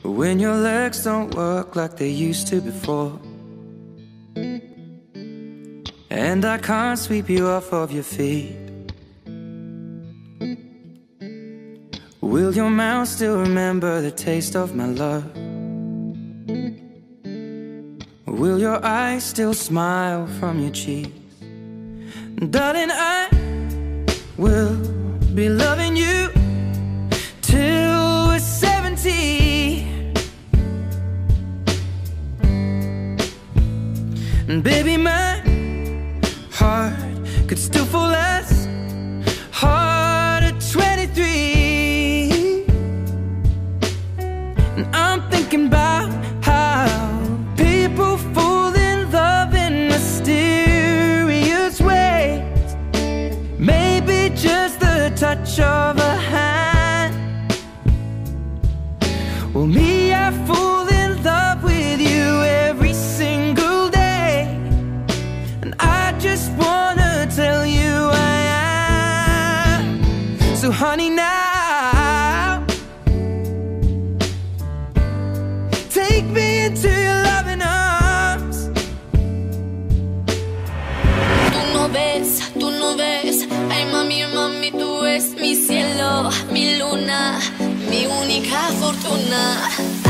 when your legs don't work like they used to before, and I can't sweep you off of your feet. Will your mouth still remember the taste of my love? Will your eyes still smile from your cheeks? Darling, I will be loving you till we're 70. And baby, my heart could still fall as hard at 23. And I'm thinking about how people fall in love in mysterious ways. Maybe just the touch of a hand. Well, me, I fall in love with you every single day, and I just wanna tell you I am. So honey, now take me into your loving arms. Tú no ves, ay mami, mami, tú eres mi cielo, mi luna, mi única fortuna.